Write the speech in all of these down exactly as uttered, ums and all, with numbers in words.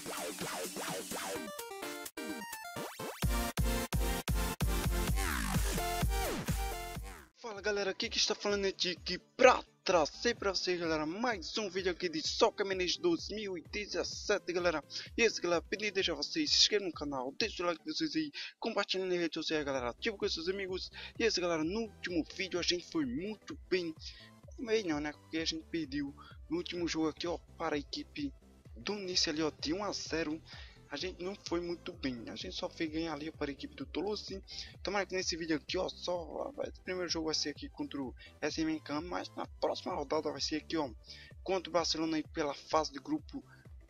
Fala galera, aqui que está falando é Tiki pra trazer pra vocês, galera, mais um vídeo aqui de Soccer Manager dois mil e dezessete, galera. E esse, galera, pedir deixa vocês se inscrevam no canal, deixa o like de vocês aí, compartilhem nas redes sociais, galera, ativa com seus amigos. E esse, galera, no último vídeo a gente foi muito bem, meio não, né, porque a gente perdeu no último jogo aqui, ó, para a equipe do Nice ali, ó, de um a zero. A gente não foi muito bem, a gente só fez ganhar ali para a equipe do Toulouse. Tomara que nesse vídeo aqui, ó, só o primeiro jogo vai ser aqui contra o S M K, mas na próxima rodada vai ser aqui, ó, contra o Barcelona aí pela fase de grupo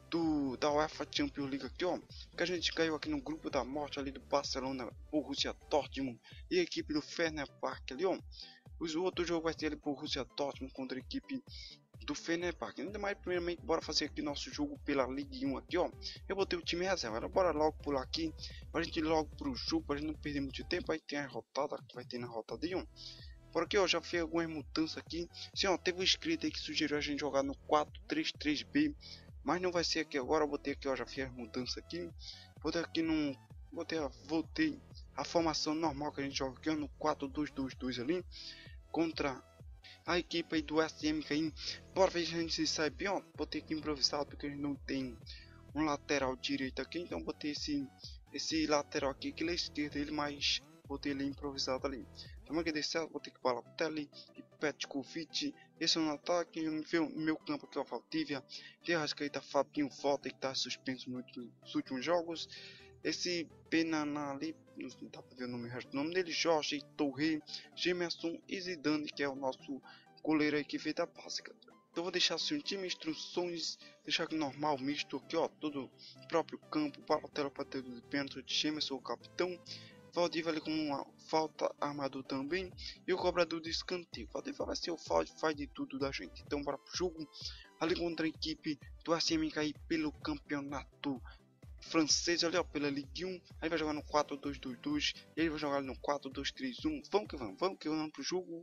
do da UEFA Champions League aqui, ó, que a gente caiu aqui no grupo da morte ali do Barcelona, Borussia Dortmund e a equipe do Fenerbahçe ali, ó. Os outros jogos vai ser ali por Borussia Dortmund contra a equipe do Fenerbahçe. Ainda mais, primeiramente, bora fazer aqui nosso jogo pela Ligue um aqui, ó. Eu botei o time reserva, bora logo pular aqui pra gente ir logo pro jogo, pra gente não perder muito tempo. Aí tem a rotada que vai ter na rotada aí, ó. Por aqui, ó, já fiz algumas mudanças aqui. Sim, ó, teve um inscrito aí que sugeriu a gente jogar no quatro três três B, mas não vai ser aqui agora. Eu botei aqui, ó, já fiz as mudanças aqui. Botei aqui no... Botei a... Voltei a formação normal que a gente joga aqui, ó, no quatro dois dois dois ali, contra a equipe aí do S M K. Bora ver se a gente se sai bem, ó. Botei aqui improvisado porque a gente não tem um lateral direito aqui, então botei esse esse lateral aqui, que ele é esquerdo ele, mas botei ele improvisado ali. Então aqui desse certo, botei aqui Balotelli e Petkovic. Esse é um ataque, no meu, no meu campo aqui, ó, Valdívia, de Arrascaeta, Fabinho, volta, que tá suspenso nos últimos jogos. Esse Penana ali, não dá pra ver o nome, o resto do nome dele, Jorge, Torre, Gemerson e Zidane, que é o nosso goleiro aí que fez da básica. Então vou deixar assim o time, instruções, deixar aqui normal, misto aqui, ó, todo próprio campo, Balotelli para ter de pênalti, Gemerson o capitão, Valdívia ali com uma falta, armador também, e o cobrador de escanteio. Valdívia vai ser o falta, faz de tudo da gente. Então bora pro jogo, ali contra a equipe do S M K pelo campeonato francês ali, ó, pela Ligue um. Aí vai jogar no quatro dois dois dois e ele vai jogar no quatro dois três um. Vamos que vamos, vamos que vamos pro jogo.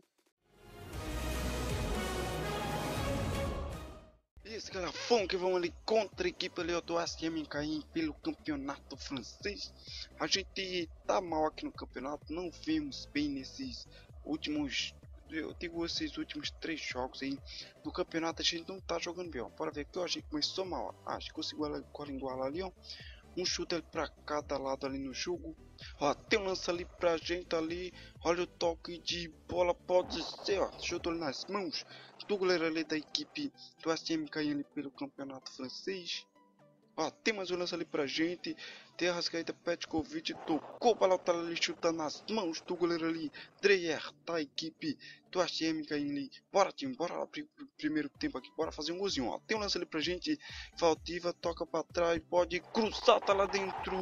Isso, galera, vamos que vamos ali contra a equipe ali, ó, do S M K pelo campeonato francês. A gente tá mal aqui no campeonato, não vimos bem nesses últimos, eu digo esses últimos três jogos aí do campeonato. A gente não tá jogando bem, ó. Bora ver aqui, ó, a gente começou mal, ó. Ah, a gente conseguiu colinguar ali, ó. Um chute ali pra cada lado ali no jogo. Ó, tem um lance ali pra gente ali. Olha o toque de bola, pode ser, ó. Chutou ali nas mãos do goleiro ali da equipe do S M K ali pelo campeonato francês. Ó, tem mais um lance ali pra gente. Tem a Arrascaeta, Petkovic, tocou para o ali, chutando nas mãos do goleiro ali, Dreyer, da equipe do S M K ali. Bora, time, bora lá pro primeiro tempo aqui, bora fazer um golzinho, ó. Tem um lance ali pra gente, Valdívia, toca pra trás, pode cruzar, tá lá dentro.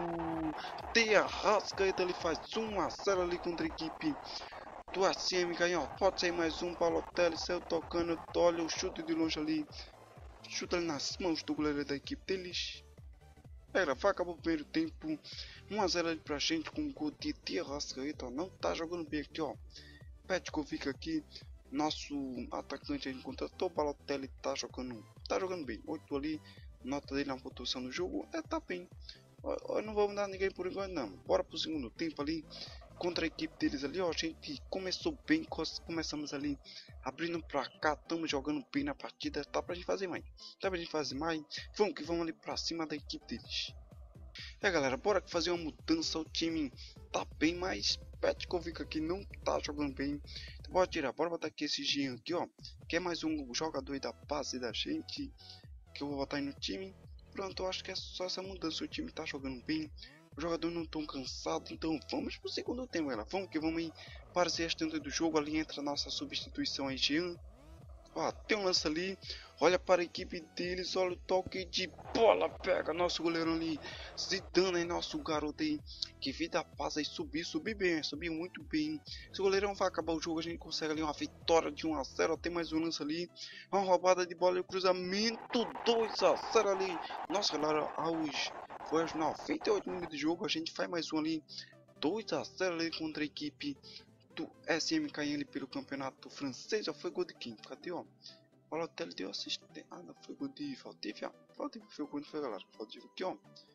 Tem a Arrascaeta, ele faz um a zero ali contra a equipe do S M K, ó. Pode sair mais um, Balotelli saiu tocando, olha o chute de longe ali. Chuta ali nas mãos do goleiro da equipe deles. Era, vai acabar o primeiro tempo. um a zero ali pra gente com o gol de Arrascaeta. Não tá jogando bem aqui, ó. Petkovic aqui, nosso atacante aí contratou. Balotelli tá jogando, tá jogando bem. oito ali, nota dele na pontuação do jogo. É, tá bem. Eu não vou mudar ninguém por enquanto, não. Bora pro segundo tempo ali. Contra a equipe deles ali, ó, a gente começou bem, começamos ali abrindo pra cá, estamos jogando bem na partida, tá pra gente fazer mais, tá pra gente fazer mais, vamos que vamos ali pra cima da equipe deles. É galera, bora fazer uma mudança, o time tá bem, mas Petkovic aqui não tá jogando bem, então bora tirar, bora botar aqui esse Jean aqui, ó, que é mais um jogador aí da base da gente, que eu vou botar aí no time. Pronto, eu acho que é só essa mudança, o time tá jogando bem. Os jogadores não estão cansados, então vamos pro segundo tempo, galera. Vamos que vamos aí para ser restante do jogo. Ali entra a nossa substituição aí, Jean. Ó, tem um lance ali. Olha para a equipe deles. Olha o toque de bola. Pega nosso goleirão ali. Zidane aí, nosso garoto aí. Que vida paz aí. Subir, subir bem. Subir muito bem. Se o goleirão vai acabar o jogo, a gente consegue ali uma vitória de um a zero. Tem mais um lance ali. Uma roubada de bola e o cruzamento. dois a zero ali. Nossa, galera, aos... Foi aos noventa e oito minutos de jogo, a gente faz mais um ali, dois a zero ali contra a equipe do S M K ali pelo campeonato francês. Já foi gol de quem? Cadê, ó? Balotelli deu assistência. Ah, não foi gol de Valdívia. Valdívia foi o gol, não foi, galera? Valdívia aqui, ó.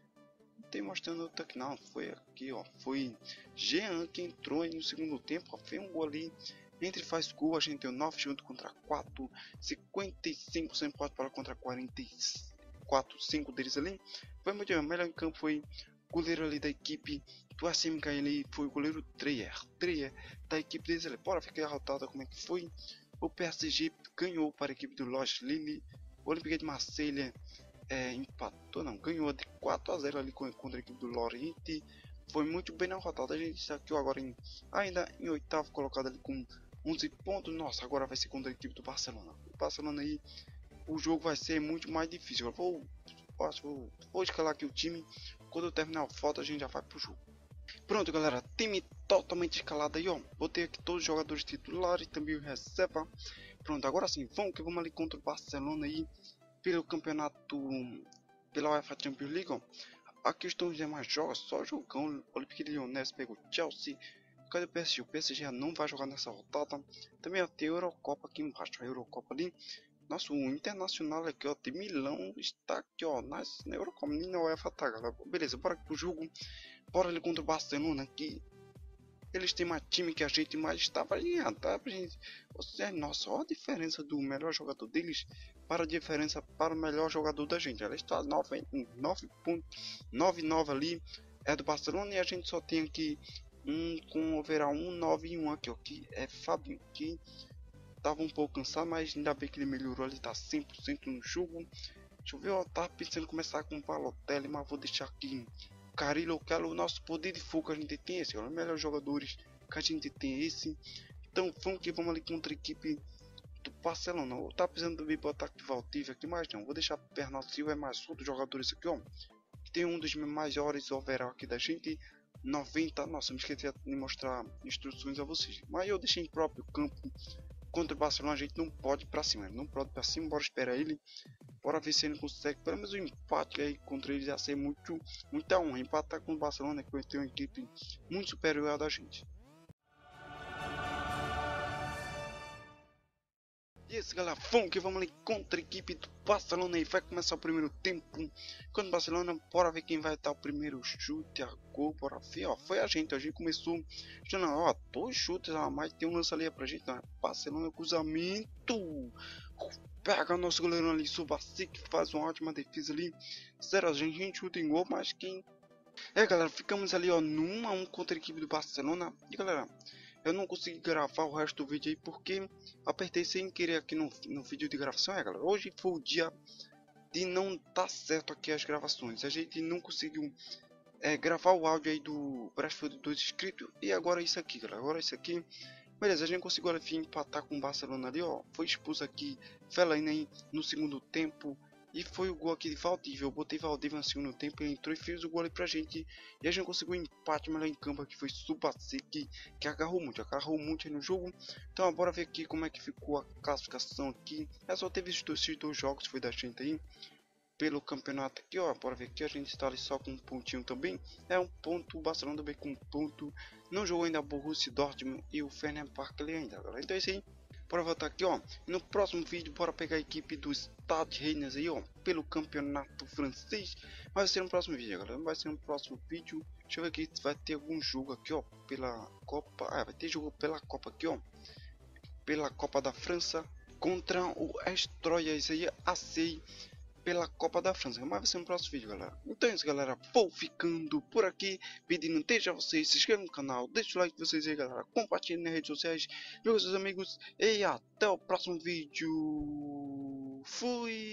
Não tem mostrando outro aqui, não. Foi aqui, ó. Foi Jean que entrou aí no segundo tempo, ó. Fez um gol ali. Entre faz gol, a gente tem nove junto contra quatro. cinquenta e cinco por cento pode para contra quarenta e quatro, cinco deles ali. Foi muito bem. O melhor em campo foi o goleiro ali da equipe do A C M ali. Foi o goleiro Treyer. Treyer da equipe deles ali. Bora ficar derrotada como é que foi. O P S G ganhou para a equipe do Lois Lille. O Olympique de Marselha é, empatou, não, ganhou de quatro a zero ali contra a equipe do Lorient. Foi muito bem na rodada. A gente está aqui agora em, ainda em oitavo colocado ali com onze pontos. Nossa, agora vai ser contra a equipe do Barcelona. O Barcelona aí, o jogo vai ser muito mais difícil. Eu vou, vou, vou escalar aqui o time. Quando eu terminar a foto, a gente já vai pro jogo. Pronto, galera, time totalmente escalado aí, ó. Botei aqui todos os jogadores titulares, também o reserva. Pronto, agora sim, vamos que vamos ali contra o Barcelona aí pelo campeonato, pela UEFA Champions League, ó. Aqui estão os demais jogos, só jogão. O Olympique de Lyon pegou o Chelsea. Cadê o P S G? O P S G já não vai jogar nessa rodada. Também ó, tem a Eurocopa aqui embaixo, a Eurocopa ali. Nosso Internacional aqui, ó, de Milão está aqui, ó, nas, na Eurocopa, nem na UEFA tá, galera. Beleza, bora pro jogo. Bora ali contra o Barcelona aqui. Eles têm mais time que a gente, mas está variando, tá, gente? Você, nossa, olha a diferença do melhor jogador deles para a diferença para o melhor jogador da gente. Ela está nove ponto noventa e nove ali, é do Barcelona, e a gente só tem aqui um com overall um nove e um aqui, ó, que é Fabinho, que estava um pouco cansado, mas ainda bem que ele melhorou, ele está cem por cento no jogo. Deixa eu ver, eu tava pensando em começar com o Balotelli, mas vou deixar aqui Carrillo, que é o nosso poder de fogo que a gente tem esse, ó, os melhores jogadores que a gente tem esse. Então vamos que vamos ali contra a equipe do Barcelona. Eu tava precisando também botar aqui Valdívia aqui, mas não, vou deixar Bernardo Silva, é mais outros jogadores aqui, ó. Tem um dos maiores overall aqui da gente, noventa, nossa, me esqueci de mostrar instruções a vocês, mas eu deixei em próprio campo. Contra o Barcelona a gente não pode ir pra cima, não pode ir pra cima, bora esperar ele. Bora ver se ele consegue pelo menos um empate aí contra ele, já ser muito, muita honra. Empatar com o Barcelona, que vai ter uma equipe muito superior à da gente. E esse galera, vamos que vamos ali contra a equipe do Barcelona e vai começar o primeiro tempo. Quando o Barcelona, bora ver quem vai dar o primeiro chute a gol, bora ver, ó, foi a gente, a gente começou, já não, ó, dois chutes a mais, tem um lance ali pra gente, né? Barcelona, cruzamento, pega nosso goleiro ali, Subasic, faz uma ótima defesa ali, zero a gente, a gente chuta em gol, mas quem... É galera, ficamos ali ó, no um a um contra a equipe do Barcelona, e galera... Eu não consegui gravar o resto do vídeo aí porque apertei sem querer aqui no, no vídeo de gravação, é galera. Hoje foi o dia de não tá certo aqui as gravações. A gente não conseguiu é, gravar o áudio aí do Brasfoot dos inscritos. E agora isso aqui, galera. Agora isso aqui. Beleza, a gente conseguiu enfim empatar com o Barcelona ali, ó. Foi expulso aqui Fellaini aí no segundo tempo. E foi o gol aqui de Valdívia. Eu botei Valdívia no segundo tempo, ele entrou e fez o gol ali pra gente. E a gente conseguiu um empate melhor em campo aqui. Foi Subasic, que, que agarrou muito, agarrou muito aí no jogo. Então bora ver aqui como é que ficou a classificação aqui. É só teve esses dois, esses dois jogos, foi da gente aí. Pelo campeonato aqui, ó. Bora ver aqui, a gente está ali só com um pontinho também. É um ponto, o Barcelona também com um ponto. Não jogou ainda o Borussia Dortmund e o Fenerbahçe Park ali ainda, galera. Então é isso aí. Bora voltar aqui, ó. No próximo vídeo, bora pegar a equipe do Stade Rennes aí, ó. Pelo campeonato francês. Mas vai ser no próximo vídeo, galera. Vai ser no próximo vídeo. Deixa eu ver aqui se vai ter algum jogo aqui, ó. Pela Copa. Ah, vai ter jogo pela Copa aqui, ó. Pela Copa da França. Contra o Estroias aí, A C. Pela Copa da França, mas vai ser no próximo vídeo, galera. Então é isso, galera, vou ficando por aqui, pedindo desde a vocês, se inscrevam no canal, deixa o like de vocês aí, galera, compartilhem nas redes sociais, viu, seus amigos, e até o próximo vídeo. Fui!